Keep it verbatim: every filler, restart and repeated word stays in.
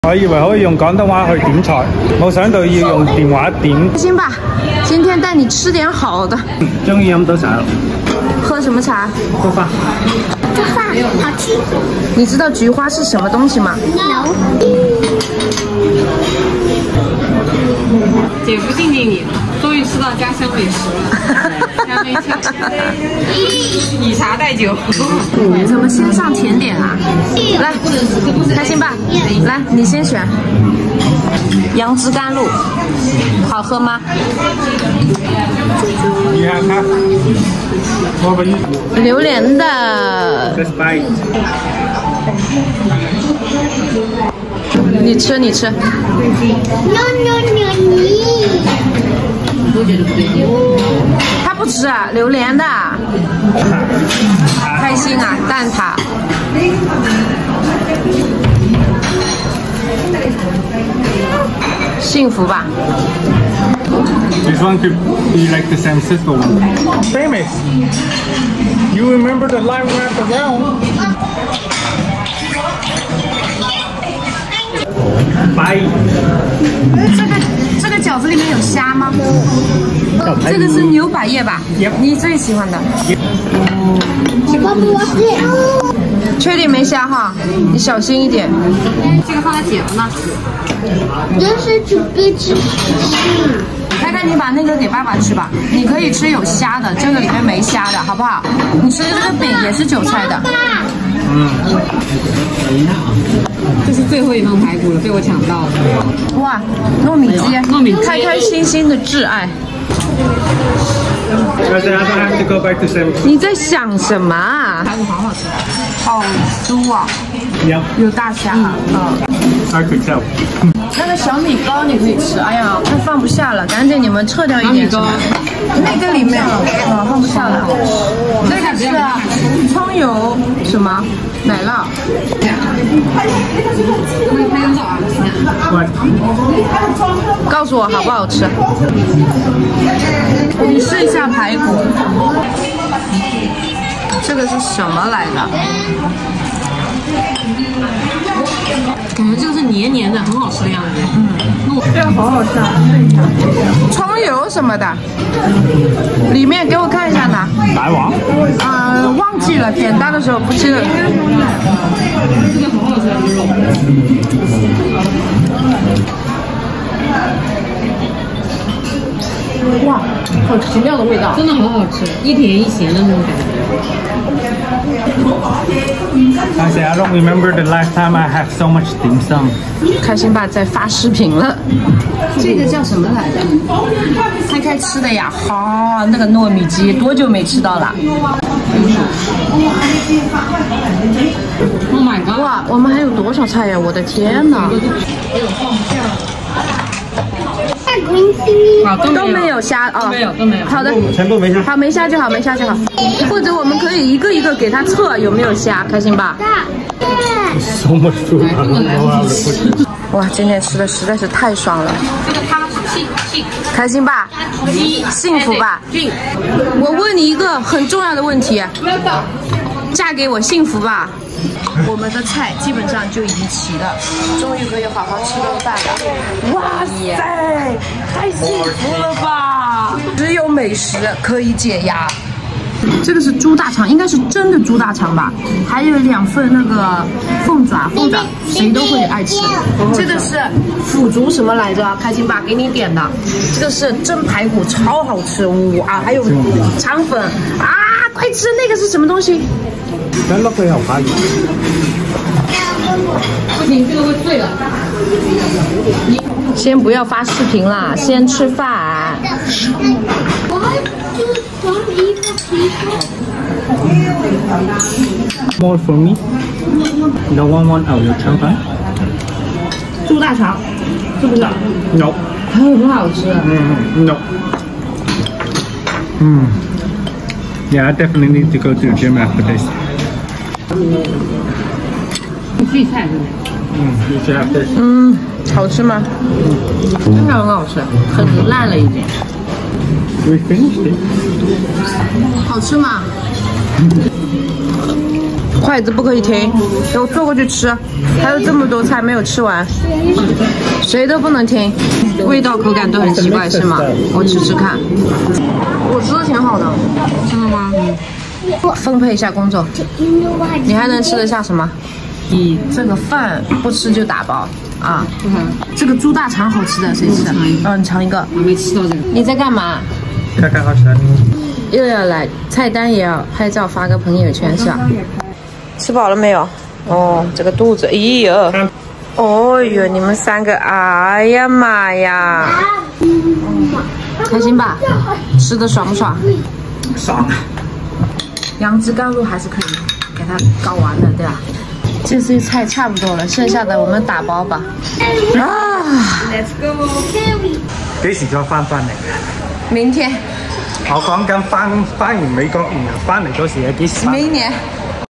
我以為可以用廣東話去點菜，冇想到要用電話點。 開心吧，今天帶你吃點好的。 終於飲到茶了。 喝什麼茶？ 菊花。 菊花好吃。 你知道菊花是什麼東西嗎？ No。 姐夫敬敬你，終於吃到家鄉美食了。家妹菜，以茶代酒。 怎麼先上甜點啊？來，開心吧，來，你先選。楊枝甘露，好喝嗎？榴蓮的。你吃，你吃。 No no no no。 他不吃啊，榴蓮的。開心啊，蛋撻。幸福吧。 This one could be like the San Francisco one. Famous. You remember the line wrap around? Bye. 这个这个饺子里面有虾吗？这个是牛百叶吧？ Yep. 你最喜欢的。 我不是。 确定没虾哈？你小心一点。 这个放在姐夫那。 这是准备吃。 开开，你把那个给爸爸吃吧。你可以吃有虾的，这个里面没虾的，好不好？你吃的这个饼也是韭菜的。 嗯。 这是最后一份排骨了，被我抢到了。 哇，糯米鸡， 糯米鸡， 开开心心的挚爱。你在想什么啊？ 排骨好好吃， 好酥啊！有大虾啊，嗯。 I could tell. 那个小米糕你可以吃，哎呀，快放不下了，赶紧你们撤掉一点。那个里面啊，放不下了。这个是葱油什么奶酪。告诉我好不好吃？你试一下排骨。这个是什么来的？ 感觉这个是黏黏的，很好吃的样子。嗯， 这个好好吃啊！葱油什么的，里面给我看一下呢。 大王？ 啊、呃，忘记了，点单的时候不记得。 这个好好吃，这个肉。 哇，好奇妙的味道， 真的好好吃，一甜一咸的那种感觉。 I say I don't remember the last time I had so much dim sum. 开心爸在发视频了，这个叫什么来着？开开吃的呀，好，那个糯米鸡多久没吃到了 ？Oh my god！ 哇，我们还有多少菜呀？我的天哪！ 好，都都没有虾啊， 没有都没有。 好的， 全部没虾。 好，没虾就好，没虾就好。或者我们可以一个一个给他测有没有虾，开心吧？ So much food. 哇，今天吃的实在是太爽了。 这个汤细细， 开心吧？幸福吧？我问你一个很重要的问题，嫁给我幸福吧？我们的菜基本上就已经齐了，终于可以好好吃顿饭了。哇塞，太幸福了吧！只有美食可以解压。这个是猪大肠，应该是真的猪大肠吧？还有两份那个凤爪，凤爪谁都会爱吃。这个是腐竹什么来着？开心吧，给你点的。这个是蒸排骨，超好吃哇！还有肠粉啊，快吃！那个是什么东西？ 真落去又可以。 不行，这个会碎的。 先不要发视频啦，先吃饭。 More for me. No one want our肠粉。 猪大肠，是不是 ？No。 很好吃。 嗯 ，No。嗯。Yeah, I definitely need to go to the gym after this. 配菜是不是？ 嗯 you should have this. 嗯，好吃吗？真的很好吃，很烂了已经。 We finished it. 好吃吗？ 筷子不可以停，给我坐过去吃。还有这么多菜没有吃完，谁都不能停。味道口感都很奇怪是吗？我吃吃看。我吃的挺好的。真的吗？嗯。分配一下工作。你还能吃得下什么？你这个饭不吃就打包啊。嗯。这个猪大肠好吃的，谁吃的？嗯，你尝一个。我没吃到这个。你在干嘛？ 看看好吃的。 又要来菜单也要拍照发个朋友圈是吧？吃饱了没有？哦，这个肚子，哎呦，哦呦，你们三个，哎呀妈呀，开心吧？吃的爽不爽？ 爽。 杨枝甘露还是可以给它搞完的，对吧？这些菜差不多了，剩下的我们打包吧。啊 ，Let's go。 幾時再翻返嚟？ 明天。 我講緊翻翻完美國，然後翻嚟嗰時係幾時？ 明年。